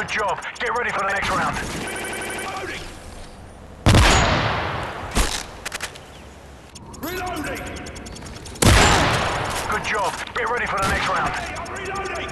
Good job. Get ready for the next round. Reloading! Good job. Get ready for the next round. Hey, I'm reloading!